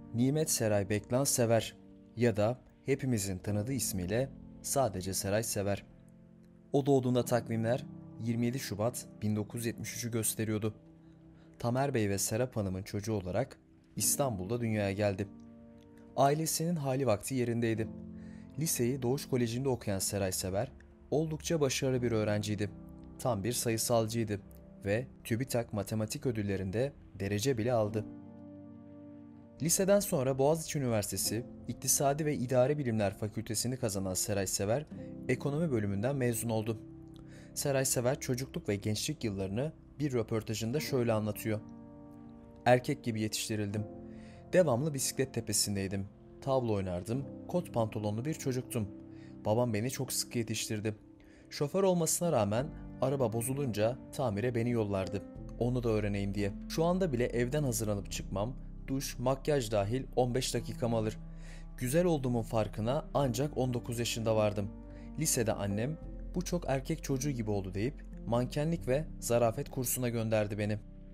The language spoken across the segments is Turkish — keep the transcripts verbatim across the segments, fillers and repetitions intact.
Nimet Seray Beklan Sever ya da hepimizin tanıdığı ismiyle sadece Seray Sever. O doğduğunda takvimler yirmi yedi Şubat bin dokuz yüz yetmiş üçü gösteriyordu. Tamer Bey ve Serap Hanım'ın çocuğu olarak İstanbul'da dünyaya geldi. Ailesinin hali vakti yerindeydi. Liseyi Doğuş Koleji'nde okuyan Seray Sever oldukça başarılı bir öğrenciydi. Tam bir sayısalcıydı ve TÜBİTAK matematik ödüllerinde derece bile aldı. Liseden sonra Boğaziçi Üniversitesi İktisadi ve İdari Bilimler Fakültesini kazanan Seray Sever, ekonomi bölümünden mezun oldu. Seray Sever çocukluk ve gençlik yıllarını bir röportajında şöyle anlatıyor. Erkek gibi yetiştirildim. Devamlı bisiklet tepesindeydim. Tavla oynardım, kot pantolonlu bir çocuktum. Babam beni çok sıkı yetiştirdi. Şoför olmasına rağmen araba bozulunca tamire beni yollardı. Onu da öğreneyim diye. Şu anda bile evden hazırlanıp çıkmam, duş, makyaj dahil on beş dakikamı alır. Güzel olduğumun farkına ancak on dokuz yaşında vardım. Lisede annem bu çok erkek çocuğu gibi oldu deyip mankenlik ve zarafet kursuna gönderdi beni.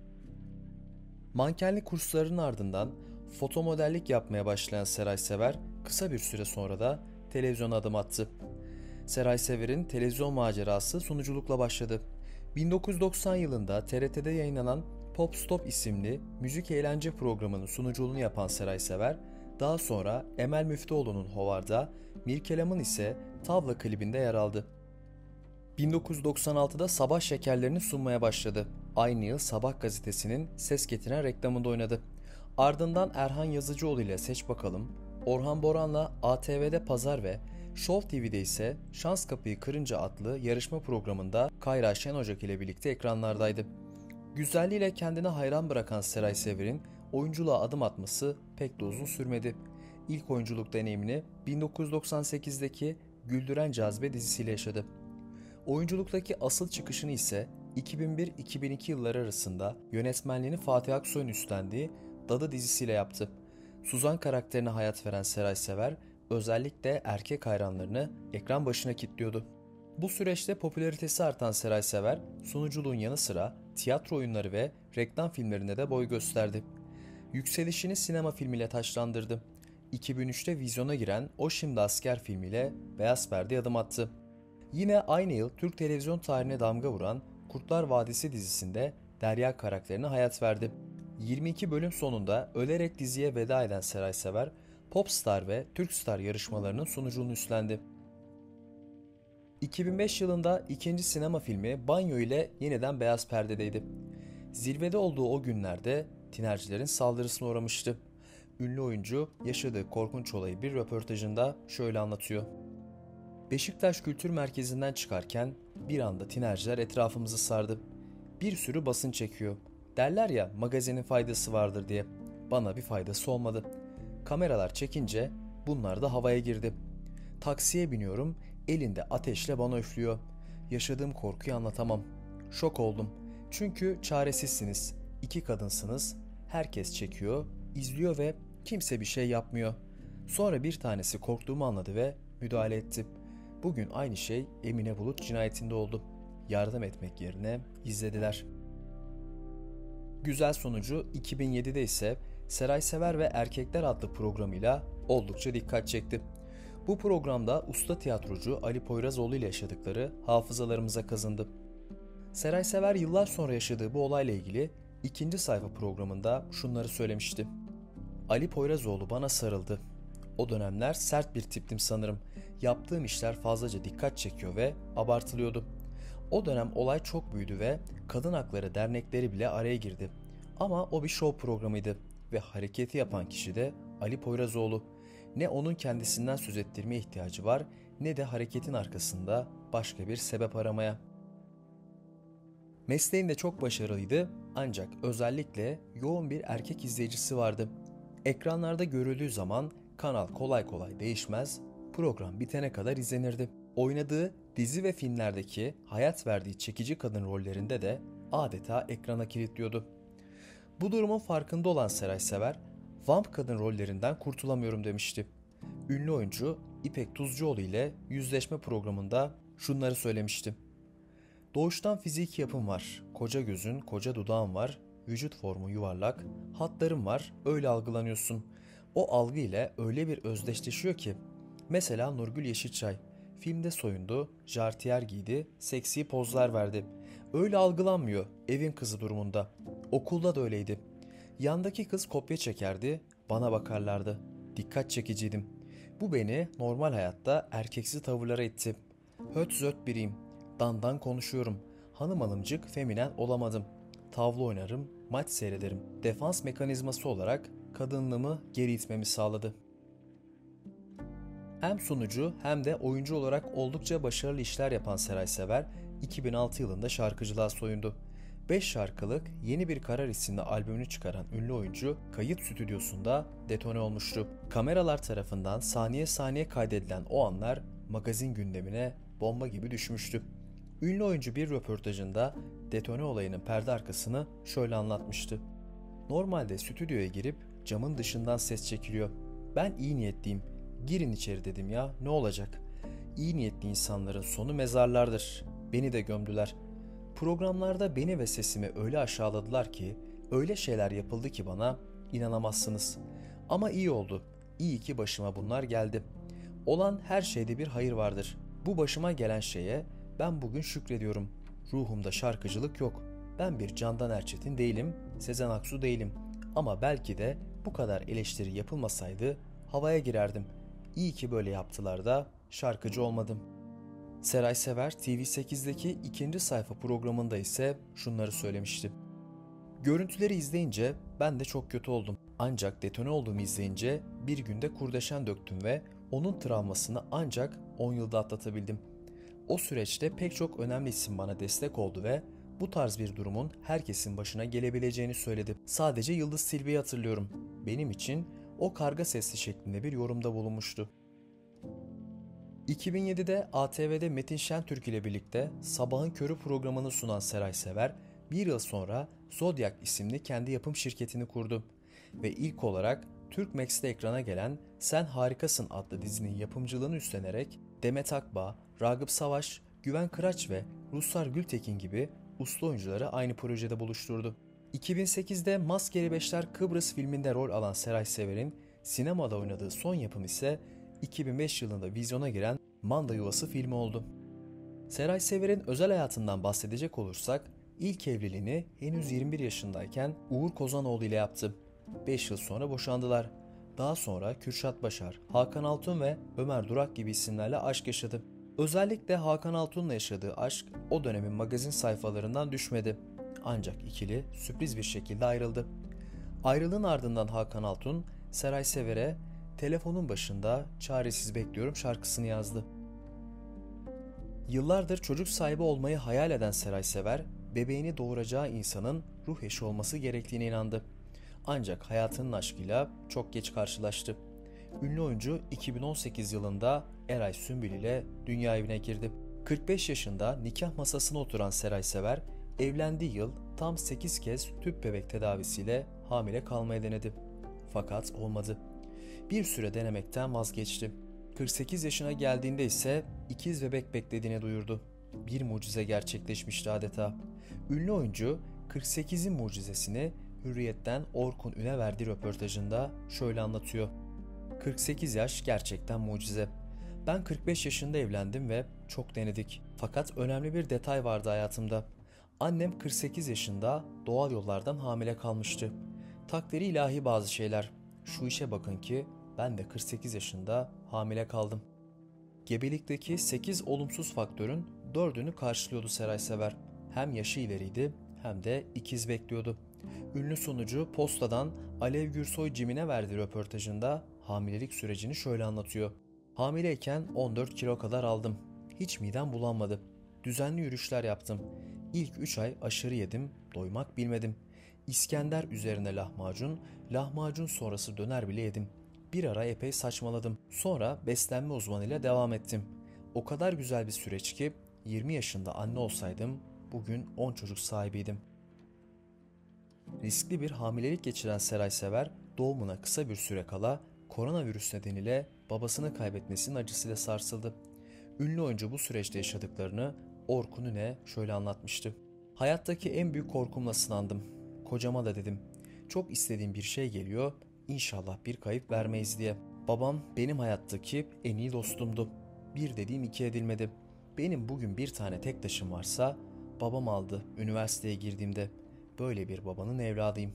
Mankenlik kurslarının ardından foto modellik yapmaya başlayan Seray Sever kısa bir süre sonra da televizyona adım attı. Seray Sever'in televizyon macerası sunuculukla başladı. bin dokuz yüz doksan yılında T R T'de yayınlanan Pop Stop isimli müzik eğlence programının sunuculuğunu yapan Seray Sever, daha sonra Emel Müftüoğlu'nun Hovar'da, Mirkelam'ın ise Tavla klibinde yer aldı. bin dokuz yüz doksan altıda Sabah şekerlerini sunmaya başladı. Aynı yıl Sabah gazetesinin ses getiren reklamında oynadı. Ardından Erhan Yazıcıoğlu ile Seç Bakalım, Orhan Boran'la A T V'de Pazar ve Show T V'de ise Şans Kapıyı Kırınca adlı yarışma programında Kayra Şenocak ile birlikte ekranlardaydı. Güzelliğiyle kendine hayran bırakan Seray Sever'in oyunculuğa adım atması pek de uzun sürmedi. İlk oyunculuk deneyimini bin dokuz yüz doksan sekizdeki Güldüren Cazibe dizisiyle yaşadı. Oyunculuktaki asıl çıkışını ise iki bin bir iki bin iki yılları arasında yönetmenliğini Fatih Aksoy'un üstlendiği Dadı dizisiyle yaptı. Suzan karakterine hayat veren Seray Sever özellikle erkek hayranlarını ekran başına kilitliyordu. Bu süreçte popülaritesi artan Seray Sever, sunuculuğun yanı sıra tiyatro oyunları ve reklam filmlerinde de boy gösterdi. Yükselişini sinema filmiyle taçlandırdı. iki bin üçte vizyona giren O Şimdi Asker filmiyle beyaz perdeye adım attı. Yine aynı yıl Türk televizyon tarihine damga vuran Kurtlar Vadisi dizisinde Derya karakterine hayat verdi. yirmi iki bölüm sonunda ölerek diziye veda eden Seray Sever, Popstar ve Türkstar yarışmalarının sunuculuğunu üstlendi. iki bin beş yılında ikinci sinema filmi Banyo ile yeniden beyaz perdedeydi. Zirvede olduğu o günlerde tinercilerin saldırısına uğramıştı. Ünlü oyuncu yaşadığı korkunç olayı bir röportajında şöyle anlatıyor. Beşiktaş Kültür Merkezi'nden çıkarken bir anda tinerciler etrafımızı sardı. Bir sürü basın çekiyor. Derler ya magazinin faydası vardır diye. Bana bir faydası olmadı. Kameralar çekince bunlar da havaya girdi. Taksiye biniyorum, elinde ateşle bana üflüyor. Yaşadığım korkuyu anlatamam. Şok oldum. Çünkü çaresizsiniz. İki kadınsınız. Herkes çekiyor, izliyor ve kimse bir şey yapmıyor. Sonra bir tanesi korktuğumu anladı ve müdahale etti. Bugün aynı şey Emine Bulut cinayetinde oldu. Yardım etmek yerine izlediler. Güzel sonucu iki bin yedide ise Seray Sever ve Erkekler adlı programıyla oldukça dikkat çekti. Bu programda usta tiyatrocu Ali Poyrazoğlu ile yaşadıkları hafızalarımıza kazındı. Seray Sever yıllar sonra yaşadığı bu olayla ilgili ikinci sayfa programında şunları söylemişti. Ali Poyrazoğlu bana sarıldı. O dönemler sert bir tiptim sanırım. Yaptığım işler fazlaca dikkat çekiyor ve abartılıyordu. O dönem olay çok büyüdü ve kadın hakları dernekleri bile araya girdi. Ama o bir şov programıydı ve hareketi yapan kişi de Ali Poyrazoğlu. Ne onun kendisinden söz ettirmeye ihtiyacı var ne de hareketin arkasında başka bir sebep aramaya. Mesleğinde çok başarılıydı ancak özellikle yoğun bir erkek izleyicisi vardı. Ekranlarda görüldüğü zaman kanal kolay kolay değişmez, program bitene kadar izlenirdi. Oynadığı dizi ve filmlerdeki hayat verdiği çekici kadın rollerinde de adeta ekrana kilitliyordu. Bu durumun farkında olan Seray Sever, vamp kadın rollerinden kurtulamıyorum demişti. Ünlü oyuncu İpek Tuzcuoğlu ile yüzleşme programında şunları söylemişti. Doğuştan fiziki yapım var, koca gözün, koca dudağın var, vücut formu yuvarlak, hatların var, öyle algılanıyorsun. O algı ile öyle bir özdeşleşiyor ki. Mesela Nurgül Yeşilçay filmde soyundu, jartiyer giydi, seksi pozlar verdi. Öyle algılanmıyor evin kızı durumunda. Okulda da öyleydi. Yandaki kız kopya çekerdi, bana bakarlardı. Dikkat çekiciydim. Bu beni normal hayatta erkeksi tavırlara itti. Höt zöt biriyim. Dandan konuşuyorum. Hanım hanımcık feminen olamadım. Tavla oynarım, maç seyrederim. Defans mekanizması olarak kadınlığımı geri itmemi sağladı. Hem sunucu hem de oyuncu olarak oldukça başarılı işler yapan Seray Sever, iki bin altı yılında şarkıcılığa soyundu. beş şarkılık Yeni Bir Karar isimli albümünü çıkaran ünlü oyuncu kayıt stüdyosunda detone olmuştu. Kameralar tarafından saniye saniye kaydedilen o anlar magazin gündemine bomba gibi düşmüştü. Ünlü oyuncu bir röportajında detone olayının perde arkasını şöyle anlatmıştı. Normalde stüdyoya girip camın dışından ses çekiliyor. Ben iyi niyetliyim. Girin içeri dedim ya, ne olacak? İyi niyetli insanların sonu mezarlardır. Beni de gömdüler. Programlarda beni ve sesimi öyle aşağıladılar ki, öyle şeyler yapıldı ki bana, inanamazsınız. Ama iyi oldu. İyi ki başıma bunlar geldi. Olan her şeyde bir hayır vardır. Bu başıma gelen şeye ben bugün şükrediyorum. Ruhumda şarkıcılık yok. Ben bir Candan Erçetin değilim, Sezen Aksu değilim. Ama belki de bu kadar eleştiri yapılmasaydı havaya girerdim. İyi ki böyle yaptılar da şarkıcı olmadım. Seray Sever T V sekizdeki ikinci sayfa programında ise şunları söylemişti. Görüntüleri izleyince ben de çok kötü oldum. Ancak detone olduğumu izleyince bir günde kurdeşen döktüm ve onun travmasını ancak on yılda atlatabildim. O süreçte pek çok önemli isim bana destek oldu ve bu tarz bir durumun herkesin başına gelebileceğini söyledi. Sadece Yıldız Tilbe'yi hatırlıyorum. Benim için o karga sesli şeklinde bir yorumda bulunmuştu. iki bin yedide A T V'de Metin Şentürk ile birlikte Sabahın Körü programını sunan Seray Sever, bir yıl sonra Zodiac isimli kendi yapım şirketini kurdu ve ilk olarak Türkmex'te ekrana gelen Sen Harikasın adlı dizinin yapımcılığını üstlenerek Demet Akbağ, Ragıp Savaş, Güven Kıraç ve Ruslar Gültekin gibi usta oyuncuları aynı projede buluşturdu. iki bin sekizde Maskeli Beşler Kıbrıs filminde rol alan Seray Sever'in sinemada oynadığı son yapım ise iki bin beş yılında vizyona giren Manda Yuvası filmi oldu. Seray Sever'in özel hayatından bahsedecek olursak, ilk evliliğini henüz yirmi bir yaşındayken Uğur Kozanoğlu ile yaptı. beş yıl sonra boşandılar. Daha sonra Kürşat Başar, Hakan Altun ve Ömer Durak gibi isimlerle aşk yaşadı. Özellikle Hakan Altun'la yaşadığı aşk o dönemin magazin sayfalarından düşmedi. Ancak ikili sürpriz bir şekilde ayrıldı. Ayrılığın ardından Hakan Altun, Seray Sever'e telefonun başında çaresiz bekliyorum şarkısını yazdı. Yıllardır çocuk sahibi olmayı hayal eden Seray Sever, bebeğini doğuracağı insanın ruh eşi olması gerektiğine inandı. Ancak hayatının aşkıyla çok geç karşılaştı. Ünlü oyuncu iki bin on sekiz yılında Eray Sümbül ile dünya evine girdi. kırk beş yaşında nikah masasına oturan Seray Sever, evlendiği yıl tam sekiz kez tüp bebek tedavisiyle hamile kalmayı denedi. Fakat olmadı. Bir süre denemekten vazgeçti. kırk sekiz yaşına geldiğinde ise ikiz bebek beklediğini duyurdu. Bir mucize gerçekleşmişti adeta. Ünlü oyuncu kırk sekizin mucizesini Hürriyet'ten Orkun Ün'e verdiği röportajında şöyle anlatıyor. kırk sekiz yaş gerçekten mucize. Ben kırk beş yaşında evlendim ve çok denedik. Fakat önemli bir detay vardı hayatımda. Annem kırk sekiz yaşında doğal yollardan hamile kalmıştı. Takdiri ilahi bazı şeyler. Şu işe bakın ki ben de kırk sekiz yaşında hamile kaldım. Gebelikteki sekiz olumsuz faktörün dördünü karşılıyordu Seray Sever. Hem yaşı ileriydi hem de ikiz bekliyordu. Ünlü sunucu Posta'dan Alev Gürsoy Cim'ine verdiği röportajında hamilelik sürecini şöyle anlatıyor. Hamileyken on dört kilo kadar aldım. Hiç midem bulanmadı. Düzenli yürüyüşler yaptım. İlk üç ay aşırı yedim, doymak bilmedim. İskender üzerine lahmacun, lahmacun sonrası döner bile yedim. Bir ara epey saçmaladım. Sonra beslenme uzmanıyla devam ettim. O kadar güzel bir süreç ki yirmi yaşında anne olsaydım bugün on çocuk sahibiydim. Riskli bir hamilelik geçiren Seray Sever doğumuna kısa bir süre kala koronavirüs nedeniyle babasını kaybetmesinin acısıyla sarsıldı. Ünlü oyuncu bu süreçte yaşadıklarını Orkun Ün'e şöyle anlatmıştı. Hayattaki en büyük korkumla sınandım. Kocama da dedim. Çok istediğim bir şey geliyor, İnşallah bir kayıp vermeyiz diye. Babam benim hayattaki en iyi dostumdu. Bir dediğim iki edilmedi. Benim bugün bir tane tek taşım varsa babam aldı üniversiteye girdiğimde. Böyle bir babanın evladıyım.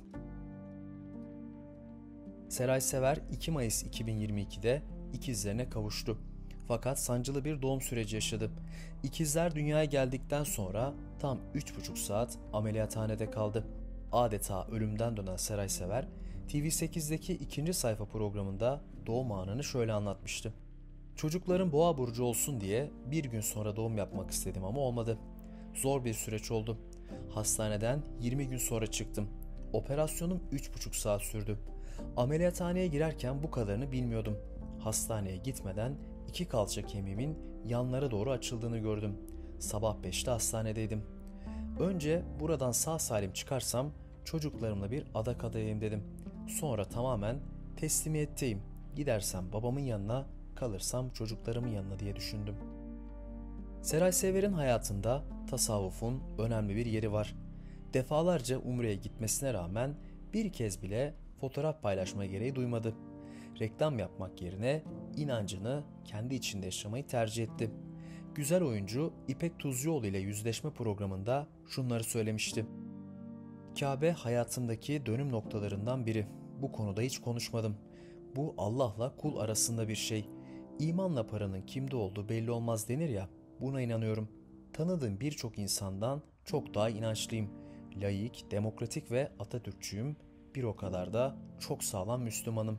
Seray Sever iki Mayıs iki bin yirmi ikide ikizlerine kavuştu. Fakat sancılı bir doğum süreci yaşadı. İkizler dünyaya geldikten sonra tam üç buçuk saat ameliyathanede kaldı. Adeta ölümden dönen Seray Sever, T V sekizdeki ikinci sayfa programında doğum anını şöyle anlatmıştı. Çocukların boğa burcu olsun diye bir gün sonra doğum yapmak istedim ama olmadı. Zor bir süreç oldu. Hastaneden yirmi gün sonra çıktım. Operasyonum üç buçuk saat sürdü. Ameliyathaneye girerken bu kadarını bilmiyordum. Hastaneye gitmeden iki kalça kemiğimin yanlara doğru açıldığını gördüm. Sabah beşte hastanedeydim. Önce buradan sağ salim çıkarsam çocuklarımla bir adak adayayım dedim. Sonra tamamen teslimiyetteyim. Gidersem babamın yanına, kalırsam çocuklarımın yanına diye düşündüm. Seray Sever'in hayatında tasavvufun önemli bir yeri var. Defalarca Umre'ye gitmesine rağmen bir kez bile fotoğraf paylaşma gereği duymadı. Reklam yapmak yerine inancını kendi içinde yaşamayı tercih etti. Güzel oyuncu İpek Tuzcuoğlu ile yüzleşme programında şunları söylemişti. Kabe hayatımdaki dönüm noktalarından biri. Bu konuda hiç konuşmadım. Bu Allah'la kul arasında bir şey. İmanla paranın kimde olduğu belli olmaz denir ya, buna inanıyorum. Tanıdığım birçok insandan çok daha inançlıyım. Laik, demokratik ve Atatürkçüyüm. Bir o kadar da çok sağlam Müslümanım.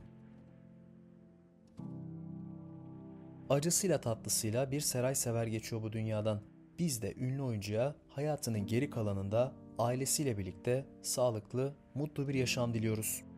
Acısıyla tatlısıyla bir Seray Sever geçiyor bu dünyadan. Biz de ünlü oyuncuya hayatının geri kalanında ailesiyle birlikte sağlıklı, mutlu bir yaşam diliyoruz.